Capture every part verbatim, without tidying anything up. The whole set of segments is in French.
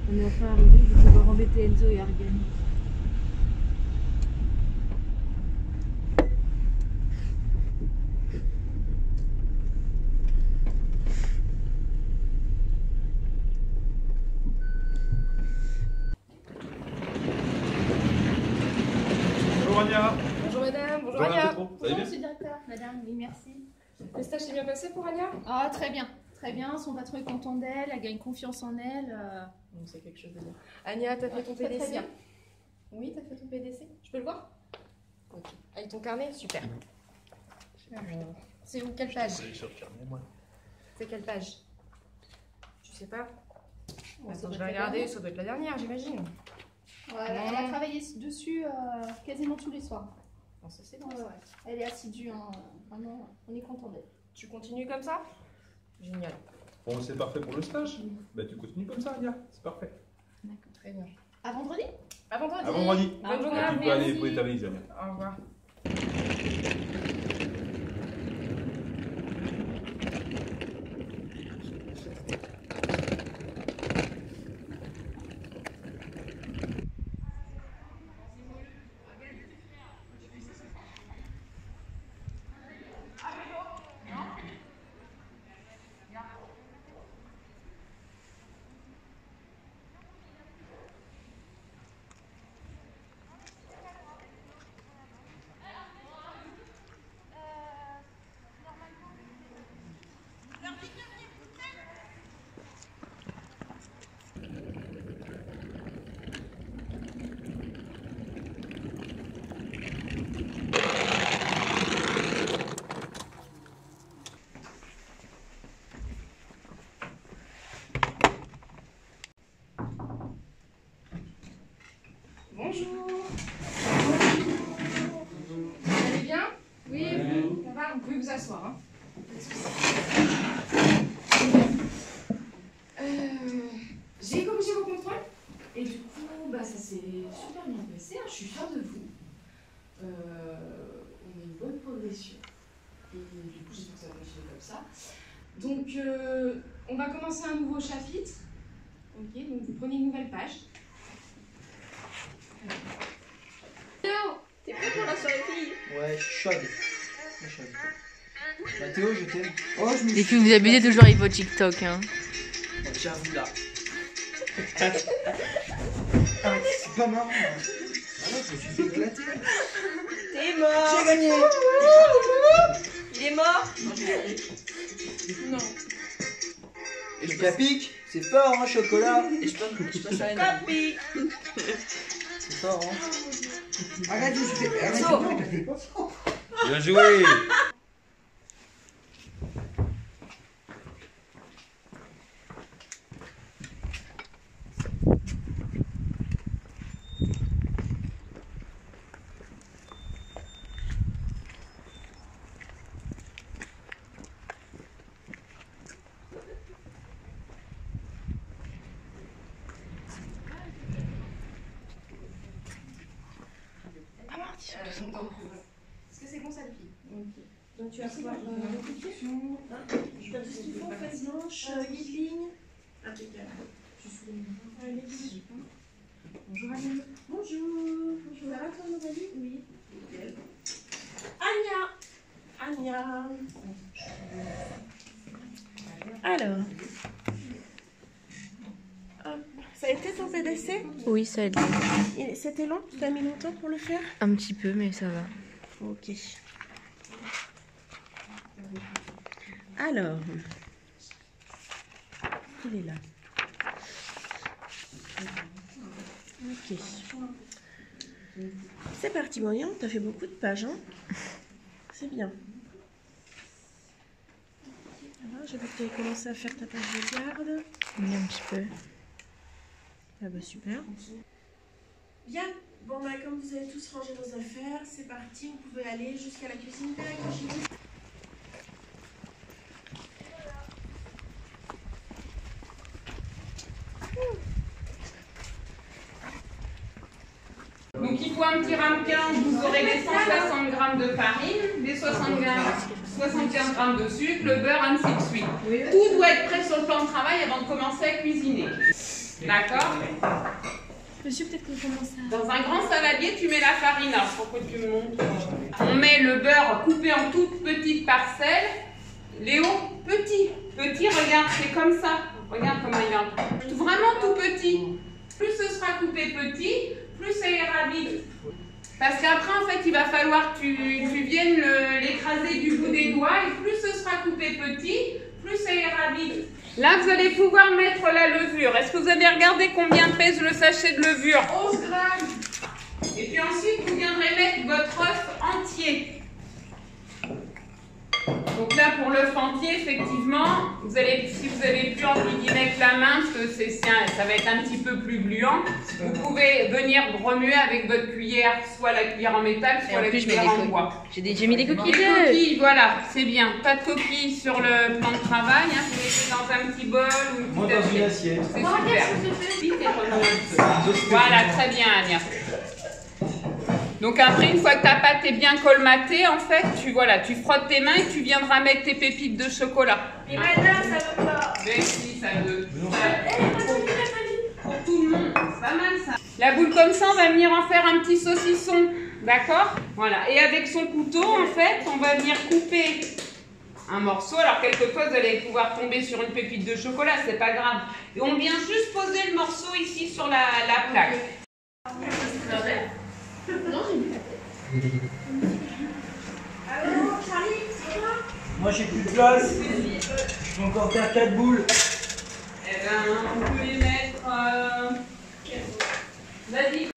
On est enfin arrivé, je vais devoir embêter Enzo et Argane. Bonjour Anya. Bonjour madame, bonjour Bonjour Anya. Petro. Ça va Bonjour bien? monsieur le directeur. Madame, oui merci. Le stage s'est bien passé pour Anya? Ah très bien, très bien, son patron est content d'elle, elle gagne confiance en elle. Euh... Donc c'est quelque chose de bien. Anya, t'as fait Ouais, ton très, P D C? très bien. Oui, t'as fait ton P D C? Je peux le voir? Ok. Avec ton carnet? Super. Alors, c'est où? Quelle page? C'est quelle page? Tu sais pas? Bon, ça Attends, doit je vais être la regarder, dernière. ça doit être la dernière, j'imagine. Voilà, elle a travaillé dessus euh, quasiment tous les soirs. Bon, ça c'est bon. Ouais, ça. ouais. Elle est assidue, hein. Vraiment, on est content d'elle. Tu continues comme ça? Génial. Bon, c'est parfait pour le stage. Bah, tu continues comme ça, Anya. C'est parfait. D'accord, très bien. À vendredi? À vendredi. À vendredi. Bonne journée. Tu peux merci. aller poser ta valise, Anya. Au revoir. Bonjour. Vous allez bien? Oui, ça va, vous pouvez vous asseoir. Hein. Euh, J'ai corrigé vos contrôles et du coup, bah, ça s'est super bien passé. Hein. Je suis fière de vous. Euh, on a une bonne progression et du coup, j'espère que ça va continuer comme ça. Donc, euh, on va commencer un nouveau chapitre. Ok, donc vous prenez une nouvelle page. T'es prêt pour la soirée fille? Ouais, je suis chaude. Je suis chaude. Mathéo, je t'aime. Oh, je me Les filles, vous abusez toujours avec vos TikTok, hein. Oh, j'avoue là. Ah, c'est pas marrant. Hein. Ah non, je me suis fait éclater. T'es mort. J'ai gagné. Il est mort. Non, j'ai gagné. Non. Et le capique, c'est fort, hein, chocolat. Et je passe, je passe à une. Capi. C'est fort, hein. Arrête, je fais. Arrête, So. Bien joué. Est-ce que c'est bon ça les filles? Ok. Donc tu vas pouvoir euh, réfléchir. Tu as tout ce qu'il faut, faites blanche, guideline. Impeccable. Je suis Allez, bonjour Annie. Bonjour. Bonjour. Ça va toi, Novalie? Oui. Nickel. Anya. Anya. Alors. Hop. Ça a été ton P D C? Oui, ça aide. Il- C'était long? Tu as mis longtemps pour le faire? Un petit peu, mais ça va. Ok. Alors, il est là. Ok. C'est parti, Marion. T'as fait beaucoup de pages, hein? C'est bien. Alors, j'ai vu que tu avais commencé à faire ta page de garde. Oui, un petit peu. Ah bah super. Bien. Bon bah comme vous avez tous rangé vos affaires, c'est parti. Vous pouvez aller jusqu'à la cuisine directement chez vous. Donc il faut un petit ramequin, vous aurez les cent soixante grammes de farine, les soixante-quinze grammes de sucre, le beurre, ainsi de suite. Tout doit être prêt sur le plan de travail avant de commencer à cuisiner. D'accord? Monsieur, peut-être qu'on commence à... Dans un grand saladier, tu mets la farine. Alors, pour que tu me montres. On met le beurre coupé en toutes petites parcelles. Léo, petit. Petit, regarde, c'est comme ça. Regarde comment il est. Vraiment tout petit. Plus ce sera coupé petit, plus ça ira vite. Parce qu'après, en fait, il va falloir que tu, tu viennes l'écraser du bout des doigts. Et plus ce sera coupé petit, plus ça ira vite. Là, vous allez pouvoir mettre la levure. Est-ce que vous avez regardé combien pèse le sachet de levure? onze grammes. Et puis ensuite, vous viendrez mettre votre œuf entier. Donc là, pour l'œuf entier, effectivement, vous allez, si vous avez plus envie d'y mettre la main, parce que c'est, ça va être un petit peu plus gluant, vous pouvez venir remuer avec votre cuillère, soit la cuillère en métal, soit la cuillère en bois. J'ai déjà mis des coquilles. Les coquilles, voilà, c'est bien. Pas de coquilles sur le plan de travail, hein, vous mettez dans un petit bol ou une Moi petite dans une assiette. assiette. C'est super. Vite et remuez. Voilà, très bien, Agnès. Donc après, une fois que ta pâte est bien colmatée, en fait, tu, voilà, tu frottes tes mains et tu viendras mettre tes pépites de chocolat. Mais madame, ça veut pas. Mais si, ça veut. Pour tout le monde, c'est pas mal ça. La boule comme ça, on va venir en faire un petit saucisson, d'accord? Voilà. Et avec son couteau, en fait, on va venir couper un morceau. Alors quelquefois, vous allez pouvoir tomber sur une pépite de chocolat, c'est pas grave. Et on vient juste poser le morceau ici sur la, la plaque. Non, j'ai vu. Allô, Charlie, c'est toi? Moi j'ai plus de place. Je vais encore faire quatre boules. Eh ben, on peut les mettre... Euh... Vas-y.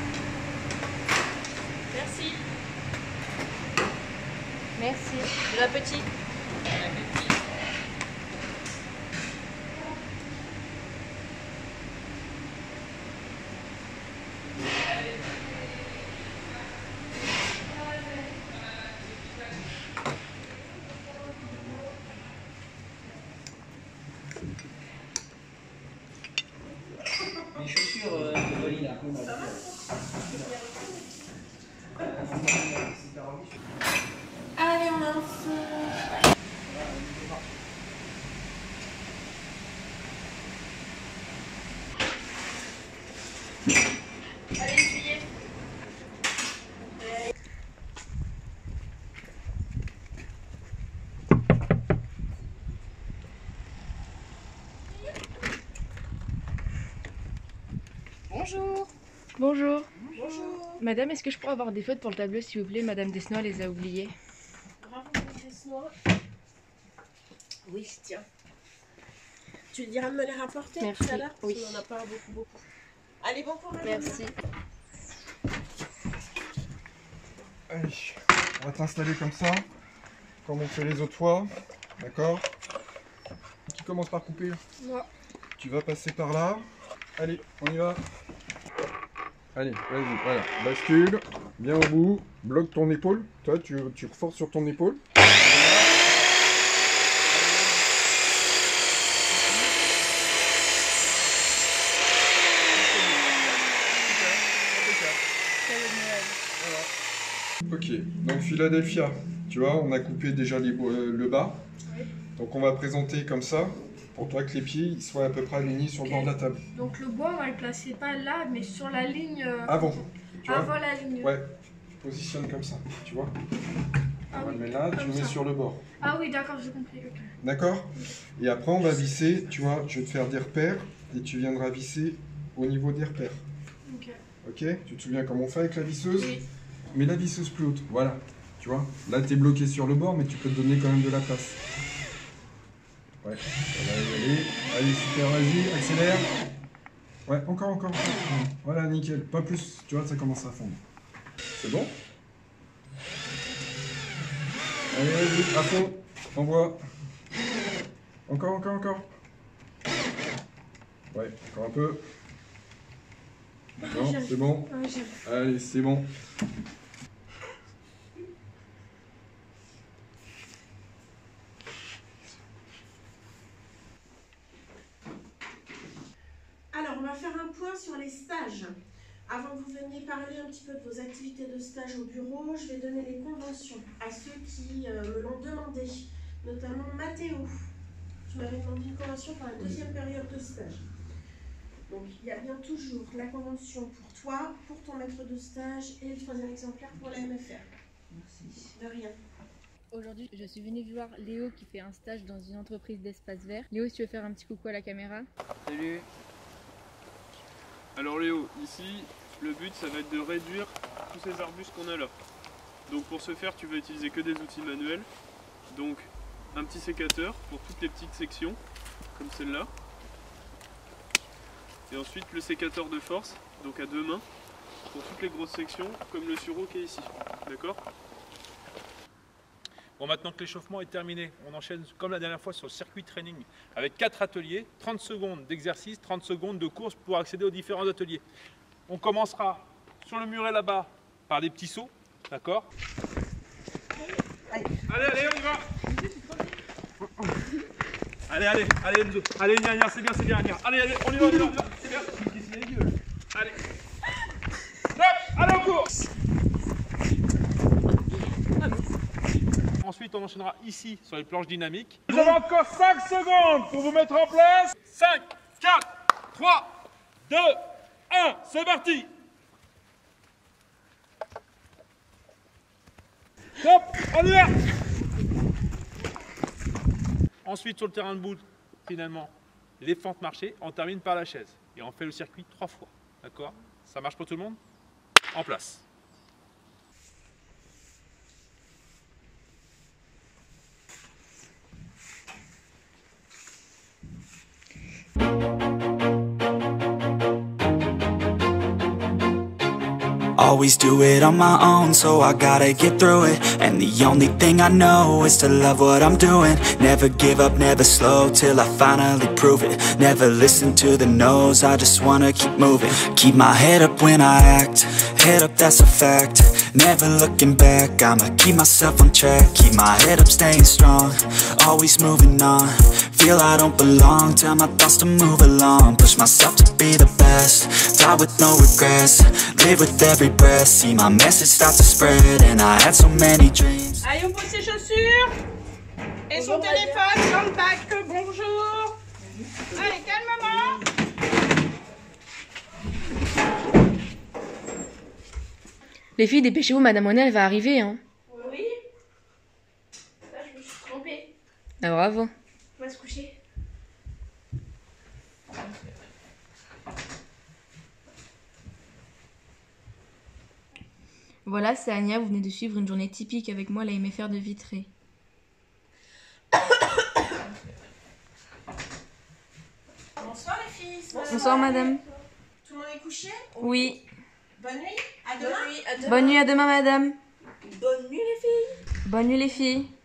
Merci. Merci. Bon appétit. Les chaussures euh, de Dolly là. Allez, on a un feu. Allez, essuyez. Bonjour. Bonjour. Bonjour. Madame, est-ce que je pourrais avoir des feuilles pour le tableau, s'il vous plaît? Madame Desnois les a oubliées. Bravo, Desnois. Oui, tiens. Tu lui diras de me les rapporter Merci, tout à l'heure? Parce oui. qu'on n'en a pas beaucoup, beaucoup. Allez, bon courage. Merci. Allez, on va t'installer comme ça, comme on fait les autres fois, d'accord? Qui commence par couper? Moi. Tu vas passer par là. Allez, on y va. Allez, vas-y, voilà, bascule, bien au bout, bloque ton épaule. Toi, tu, tu forces sur ton épaule. Ok, donc Philadelphia, tu vois, on a coupé déjà les, euh, le bas. Oui. Donc on va présenter comme ça, pour toi que les pieds ils soient à peu près alignés sur Ok. le bord de la table. Donc le bois, on va le placer pas là, mais sur la ligne. euh, Avant, tu vois. avant la ligne. Ouais, positionne comme ça, tu vois. Ah On oui. le met là, tu comme le mets ça. sur le bord. Ah oui, d'accord, j'ai compris. ok. D'accord? Et après on va visser, tu vois, je vais te faire des repères et tu viendras visser au niveau des repères. Ok. Ok? Tu te souviens comment on fait avec la visseuse? Oui. Mets la visseuse plus haute, voilà. Tu vois? Là t'es bloqué sur le bord, mais tu peux te donner quand même de la place. Ouais, ça va y aller. Allez, super, vas-y, accélère. Ouais, encore, encore, encore. Voilà, nickel. Pas plus, tu vois, ça commence à fondre. C'est bon? Allez, vas-y, à fond. Envoie. Encore, encore, encore. Ouais, encore un peu. Non, c'est bon. Ah, j'ai- Allez, c'est bon. Alors, on va faire un point sur les stages. Avant que vous veniez parler un petit peu de vos activités de stage au bureau, je vais donner les conventions à ceux qui euh, me l'ont demandé, notamment Mathéo. Tu m'avais demandé une convention pour la deuxième période de stage. Donc il y a bien toujours la convention pour toi, pour ton maître de stage et le troisième exemplaire pour la M F R. Merci. De rien. Aujourd'hui, je suis venue voir Léo qui fait un stage dans une entreprise d'espace vert. Léo, si tu veux faire un petit coucou à la caméra. Salut. Alors Léo, ici, le but ça va être de réduire tous ces arbustes qu'on a là. Donc pour ce faire, tu vas utiliser que des outils manuels. Donc un petit sécateur pour toutes les petites sections, comme celle-là. Et ensuite le sécateur de force, donc à deux mains, pour toutes les grosses sections, comme le sureau qui est ici. D'accord ? Bon, maintenant que l'échauffement est terminé, on enchaîne comme la dernière fois sur le circuit training avec quatre ateliers, trente secondes d'exercice, trente secondes de course pour accéder aux différents ateliers. On commencera sur le muret là-bas par des petits sauts, d'accord ? Allez. Allez, allez, on y va. Allez, allez, allez Enzo, allez Nia, c'est bien, c'est bien Nia. Allez, allez, on y va, on y va, on y va. C'est bien. Allez. Hop, allez en course. Ensuite, on enchaînera ici sur les planches dynamiques. Vous avez encore cinq secondes pour vous mettre en place. cinq, quatre, trois, deux, un, c'est parti. Hop, on y va. Ensuite, sur le terrain de boule, finalement, les fentes marchées, on termine par la chaise. Et on fait le circuit trois fois. D'accord? Ça marche pour tout le monde? En place. Always do it on my own, so I gotta get through it. And the only thing I know is to love what I'm doing. Never give up, never slow, till I finally prove it. Never listen to the no's, I just wanna keep moving. Keep my head up when I act, head up, that's a fact. Never looking back, I'ma keep myself on track. Keep my head up, staying strong, always moving on. Feel I don't belong, tell my thoughts to move along. Push myself to be the best, die with no regrets. Live with every breath, see my message start to spread. And I had so many dreams. Allez, on pose ses chaussures et son téléphone dans le bac. Bonjour. Allez, calmement. Les filles, dépêchez-vous, Madame Monnet, elle va arriver, hein. Oui. Là, je me suis trompée. Ah, bravo. On va se coucher. Voilà, c'est Ania, vous venez de suivre une journée typique avec moi à la M F R de Vitré. Bonsoir les filles. Bonsoir, madame. Tout le monde est couché? Oui. Bonne nuit. À demain. Bonne nuit, à demain, madame. Bonne nuit les filles. Bonne nuit, les filles.